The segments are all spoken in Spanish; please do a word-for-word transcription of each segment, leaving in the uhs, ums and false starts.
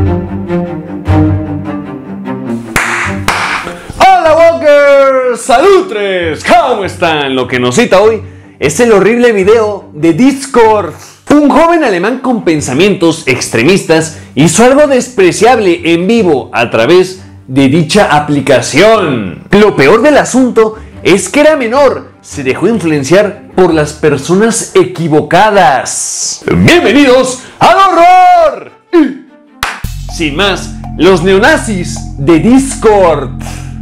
Hola Walkers, salutres, ¿cómo están? Lo que nos cita hoy es el horrible video de Discord. Un joven alemán con pensamientos extremistas hizo algo despreciable en vivo a través de dicha aplicación. Lo peor del asunto es que era menor, se dejó influenciar por las personas equivocadas. ¡Bienvenidos al horror! Sin más, los neonazis de Discord.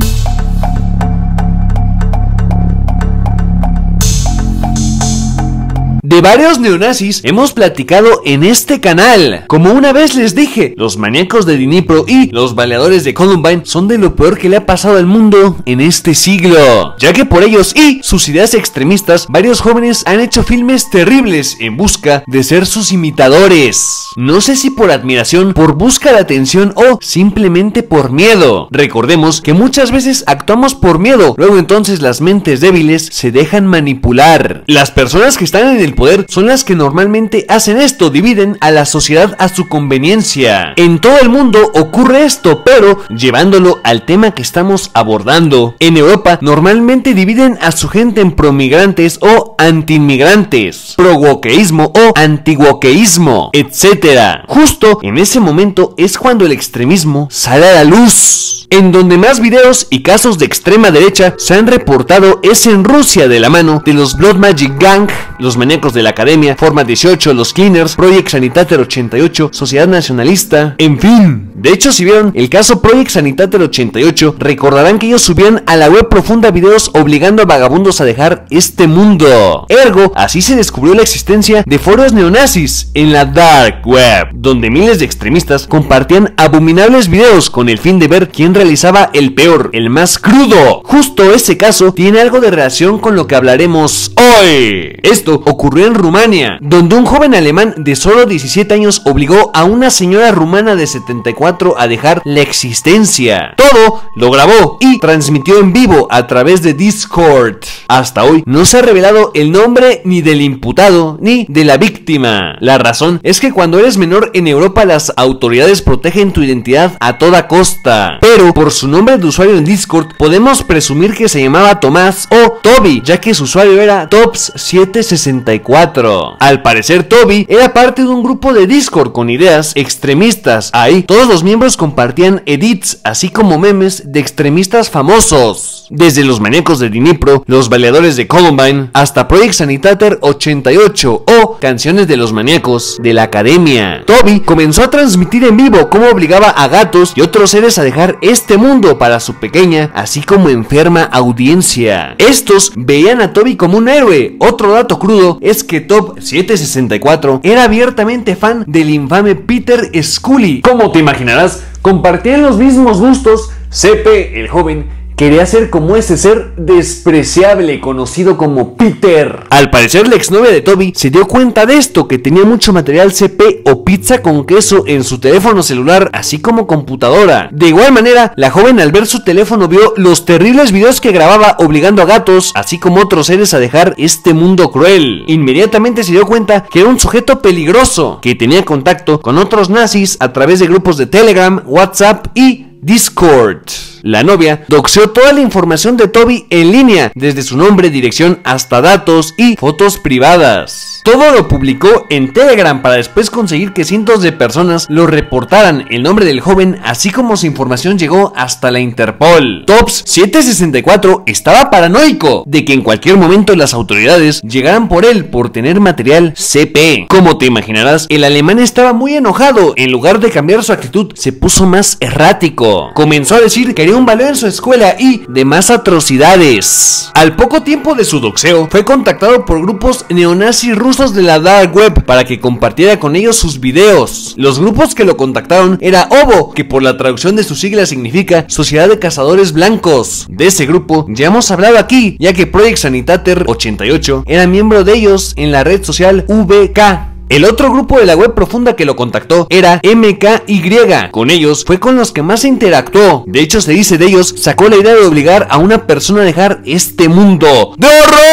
De varios neonazis hemos platicado en este canal. Como una vez les dije, los maníacos de Dnipro y los baleadores de Columbine son de lo peor que le ha pasado al mundo en este siglo, ya que por ellos y sus ideas extremistas, varios jóvenes han hecho filmes terribles en busca de ser sus imitadores. No sé si por admiración, por busca de atención o simplemente por miedo. Recordemos que muchas veces actuamos por miedo, luego entonces las mentes débiles se dejan manipular. Las personas que están en el poder son las que normalmente hacen esto, dividen a la sociedad a su conveniencia. En todo el mundo ocurre esto, pero llevándolo al tema que estamos abordando, en Europa normalmente dividen a su gente en promigrantes o antiinmigrantes, pro-wokeísmo o anti-wokeísmo, etcétera. Justo en ese momento es cuando el extremismo sale a la luz. En donde más videos y casos de extrema derecha se han reportado es en Rusia, de la mano de los Blood Magic Gang, los maníacos de la Academia, Forma dieciocho, los Cleaners, Project Sanitater ochenta y ocho, Sociedad Nacionalista, en fin. De hecho, si vieron el caso Project Sanitater ochenta y ocho, recordarán que ellos subían a la web profunda videos obligando a vagabundos a dejar este mundo. Ergo, así se descubrió la existencia de foros neonazis en la dark web, donde miles de extremistas compartían abominables videos con el fin de ver quién realizaba el peor, el más crudo. Justo ese caso tiene algo de relación con lo que hablaremos hoy. Esto ocurrió en Rumania, donde un joven alemán de solo diecisiete años obligó a una señora rumana de setenta y cuatro a dejar la existencia. Todo lo grabó y transmitió en vivo a través de Discord. Hasta hoy no se ha revelado el nombre ni del imputado ni de la víctima. La razón es que cuando eres menor en Europa las autoridades protegen tu identidad a toda costa, pero por su nombre de usuario en Discord podemos presumir que se llamaba Tomás o Toby, ya que su usuario era Tops siete sesenta y cuatro. Al parecer Toby era parte de un grupo de Discord con ideas extremistas. Ahí todos los miembros compartían edits así como memes de extremistas famosos, desde los maníacos de Dnipro, los baleadores de Columbine, hasta Project Sanitater ochenta y ocho o canciones de los maníacos de la Academia. Toby comenzó a transmitir en vivo cómo obligaba a gatos y otros seres a dejar este mundo para su pequeña así como enferma audiencia. Estos veían a Toby como un héroe. Otro dato crudo es que Top siete sesenta y cuatro era abiertamente fan del infame Peter Scully. Como te imaginarás, compartían los mismos gustos. C P, el joven, quería ser como ese ser despreciable conocido como Peter. Al parecer la exnovia de Toby se dio cuenta de esto, que tenía mucho material C P o pizza con queso en su teléfono celular, así como computadora. De igual manera, la joven al ver su teléfono vio los terribles videos que grababa obligando a gatos, así como otros seres a dejar este mundo cruel. Inmediatamente se dio cuenta que era un sujeto peligroso, que tenía contacto con otros nazis a través de grupos de Telegram, WhatsApp y Discord. La novia doxeó toda la información de Toby en línea, desde su nombre, dirección hasta datos y fotos privadas. Todo lo publicó en Telegram para después conseguir que cientos de personas lo reportaran. El nombre del joven, así como su información, llegó hasta la Interpol. Tops siete sesenta y cuatro estaba paranoico de que en cualquier momento las autoridades llegaran por él por tener material C P. Como te imaginarás, el alemán estaba muy enojado. En lugar de cambiar su actitud, se puso más errático. Comenzó a decir que haría un baleo en su escuela y demás atrocidades. Al poco tiempo de su doxeo, fue contactado por grupos neonazis rusos de la dark web para que compartiera con ellos sus videos. Los grupos que lo contactaron era OVO, que por la traducción de sus siglas significa Sociedad de Cazadores Blancos. De ese grupo ya hemos hablado aquí, ya que Project Sanitater ochenta y ocho era miembro de ellos en la red social V K. El otro grupo de la web profunda que lo contactó era M K Y. Con ellos fue con los que más se interactuó. De hecho, se dice de ellos, sacó la idea de obligar a una persona a dejar este mundo de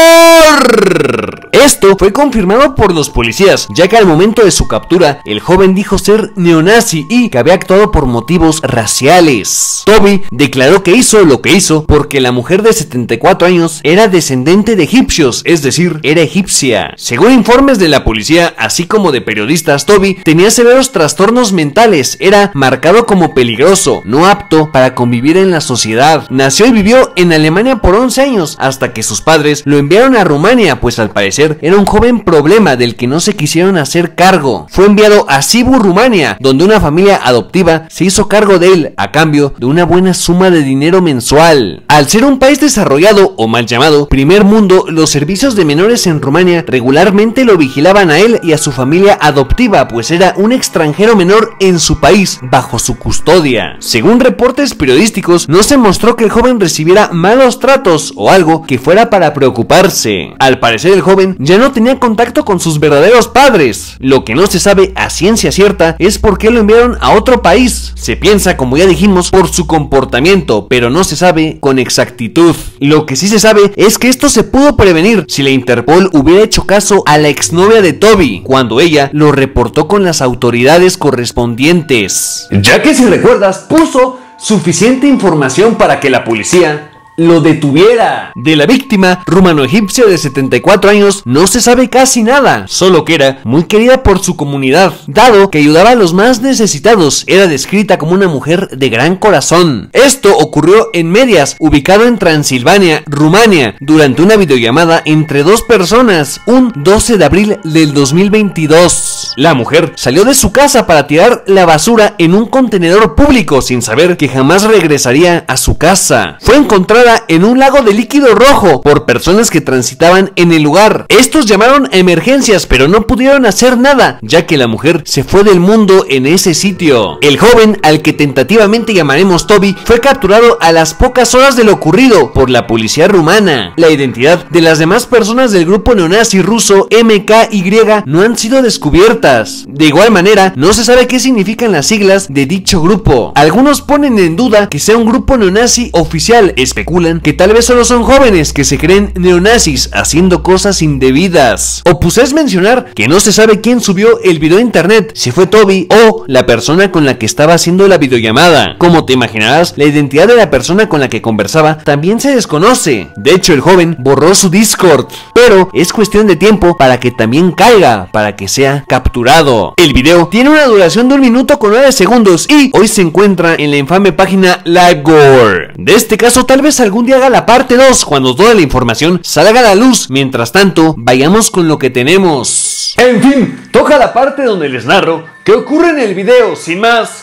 horror. Esto fue confirmado por los policías, ya que al momento de su captura, el joven dijo ser neonazi y que había actuado por motivos raciales. Toby declaró que hizo lo que hizo porque la mujer de setenta y cuatro años era descendente de egipcios, es decir, era egipcia. Según informes de la policía, así como de periodistas, Toby tenía severos trastornos mentales, era marcado como peligroso, no apto para convivir en la sociedad. Nació y vivió en Alemania por once años, hasta que sus padres lo enviaron a Rumania, pues al parecer era un joven problema del que no se quisieron hacer cargo. Fue enviado a Sibiu, Rumania, donde una familia adoptiva se hizo cargo de él a cambio de una buena suma de dinero mensual. Al ser un país desarrollado o mal llamado primer mundo, los servicios de menores en Rumania regularmente lo vigilaban a él y a su familia adoptiva, pues era un extranjero menor en su país bajo su custodia. Según reportes periodísticos, no se mostró que el joven recibiera malos tratos o algo que fuera para preocuparse. Al parecer, el joven ya no tenía contacto con sus verdaderos padres. Lo que no se sabe a ciencia cierta es por qué lo enviaron a otro país. Se piensa, como ya dijimos, por su comportamiento, pero no se sabe con exactitud. Lo que sí se sabe es que esto se pudo prevenir si la Interpol hubiera hecho caso a la exnovia de Toby, cuando ella lo reportó con las autoridades correspondientes. Ya que, si recuerdas, puso suficiente información para que la policía lo detuviera. De la víctima rumano-egipcia de setenta y cuatro años no se sabe casi nada, solo que era muy querida por su comunidad, dado que ayudaba a los más necesitados. Era descrita como una mujer de gran corazón. Esto ocurrió en Medias, ubicado en Transilvania, Rumania, durante una videollamada entre dos personas, un doce de abril del dos mil veintidós. La mujer salió de su casa para tirar la basura en un contenedor público sin saber que jamás regresaría a su casa. Fue encontrada en un lago de líquido rojo por personas que transitaban en el lugar. Estos llamaron a emergencias, pero no pudieron hacer nada, ya que la mujer se fue del mundo en ese sitio. El joven, al que tentativamente llamaremos Toby, fue capturado a las pocas horas de lo ocurrido por la policía rumana. La identidad de las demás personas del grupo neonazi ruso M K Y no han sido descubiertas. De igual manera, no se sabe qué significan las siglas de dicho grupo. Algunos ponen en duda que sea un grupo neonazi oficial, especulan que tal vez solo son jóvenes que se creen neonazis haciendo cosas indebidas. O pues es mencionar que no se sabe quién subió el video a internet, si fue Toby o la persona con la que estaba haciendo la videollamada. Como te imaginarás, la identidad de la persona con la que conversaba también se desconoce. De hecho, el joven borró su Discord, pero es cuestión de tiempo para que también caiga, para que sea capturado. El video tiene una duración de un minuto con nueve segundos y hoy se encuentra en la infame página LiveGore. De este caso, tal vez algún día haga la parte dos cuando toda la información salga a la luz. Mientras tanto, vayamos con lo que tenemos. En fin, toca la parte donde les narro qué ocurre en el video. Sin más,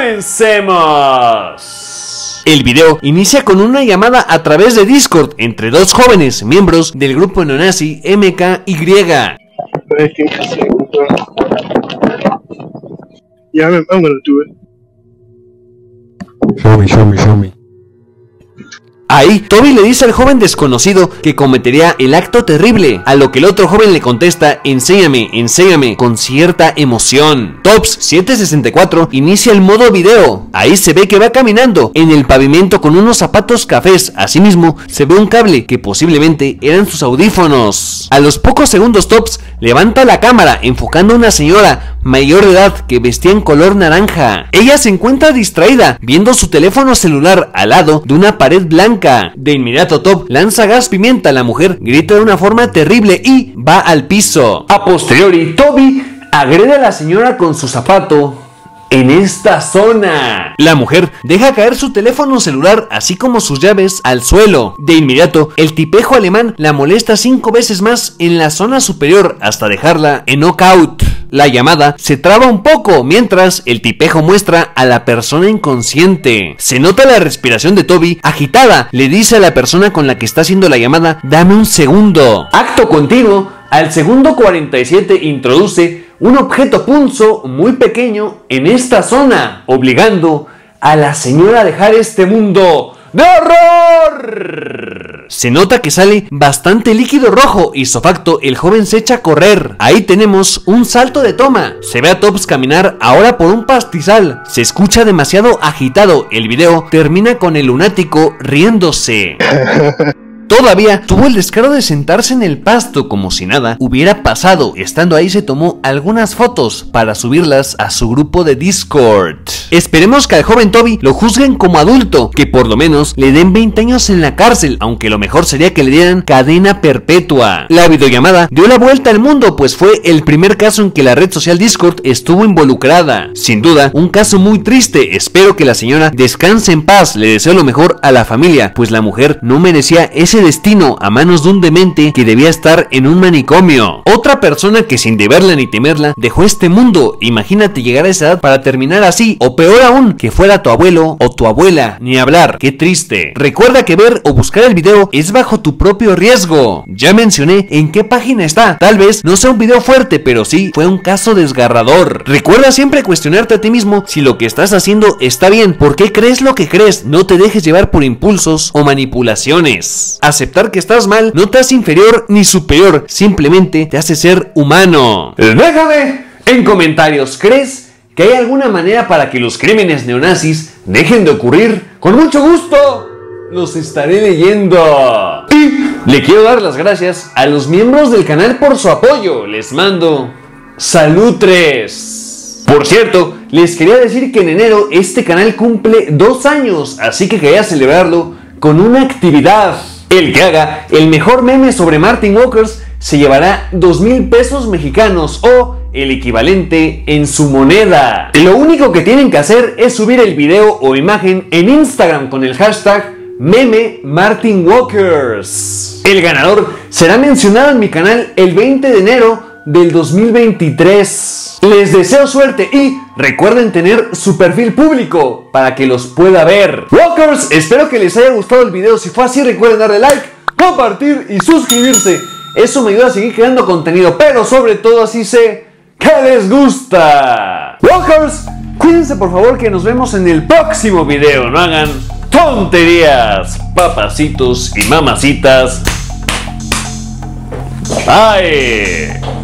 comencemos. El video inicia con una llamada a través de Discord entre dos jóvenes miembros del grupo neonazi M K Y. Yeah, I'm, I'm gonna do it. Show me, show me, show me. Ahí, Toby le dice al joven desconocido que cometería el acto terrible, a lo que el otro joven le contesta: enséñame, enséñame, con cierta emoción. Tops setecientos sesenta y cuatro inicia el modo video. Ahí se ve que va caminando en el pavimento con unos zapatos cafés. Asimismo, se ve un cable que posiblemente eran sus audífonos. A los pocos segundos, Tops levanta la cámara enfocando a una señora mayor de edad que vestía en color naranja. Ella se encuentra distraída viendo su teléfono celular al lado de una pared blanca. De inmediato, Top lanza gas pimienta. La mujer grita de una forma terrible y va al piso. A posteriori, Toby agrede a la señora con su zapato en esta zona. La mujer deja caer su teléfono celular así como sus llaves al suelo. De inmediato, el tipejo alemán la molesta cinco veces más en la zona superior hasta dejarla en knockout. La llamada se traba un poco mientras el tipejo muestra a la persona inconsciente. Se nota la respiración de Toby agitada. Le dice a la persona con la que está haciendo la llamada: dame un segundo. Acto continuo, al segundo cuarenta y siete introduce un objeto punzo muy pequeño en esta zona, obligando a la señora a dejar este mundo de horror. ¡Gol! Se nota que sale bastante líquido rojo y sofacto el joven se echa a correr. Ahí tenemos un salto de toma. Se ve a Tops caminar ahora por un pastizal. Se escucha demasiado agitado. El video termina con el lunático riéndose. Todavía tuvo el descaro de sentarse en el pasto como si nada hubiera pasado. Estando ahí se tomó algunas fotos para subirlas a su grupo de Discord. Esperemos que al joven Toby lo juzguen como adulto, que por lo menos le den veinte años en la cárcel, aunque lo mejor sería que le dieran cadena perpetua. La videollamada dio la vuelta al mundo, pues fue el primer caso en que la red social Discord estuvo involucrada. Sin duda, un caso muy triste. Espero que la señora descanse en paz. Le deseo lo mejor a la familia, pues la mujer no merecía ese destino a manos de un demente que debía estar en un manicomio. Otra persona que sin deberla ni temerla dejó este mundo. Imagínate llegar a esa edad para terminar así, o peor aún, que fuera tu abuelo o tu abuela. Ni hablar, qué triste. Recuerda que ver o buscar el video es bajo tu propio riesgo. Ya mencioné en qué página está. Tal vez no sea un video fuerte, pero sí fue un caso desgarrador. Recuerda siempre cuestionarte a ti mismo si lo que estás haciendo está bien. ¿Por qué crees lo que crees? No te dejes llevar por impulsos o manipulaciones. Aceptar que estás mal no te hace inferior ni superior, simplemente te hace ser humano. Déjame en comentarios, ¿crees que hay alguna manera para que los crímenes neonazis dejen de ocurrir? Con mucho gusto los estaré leyendo. Y le quiero dar las gracias a los miembros del canal por su apoyo. Les mando salutres. Por cierto, les quería decir que en enero este canal cumple dos años, así que quería celebrarlo con una actividad. El que haga el mejor meme sobre Martin Walkers se llevará dos mil pesos mexicanos o el equivalente en su moneda. Lo único que tienen que hacer es subir el video o imagen en Instagram con el hashtag meme Martin Walkers. El ganador será mencionado en mi canal el veinte de enero del dos mil veintitrés. Les deseo suerte y recuerden tener su perfil público para que los pueda ver. Walkers, espero que les haya gustado el video. Si fue así, recuerden darle like, compartir y suscribirse. Eso me ayuda a seguir creando contenido, pero sobre todo así sé que les gusta. Walkers, cuídense por favor, que nos vemos en el próximo video. No hagan tonterías, papacitos y mamacitas. Bye.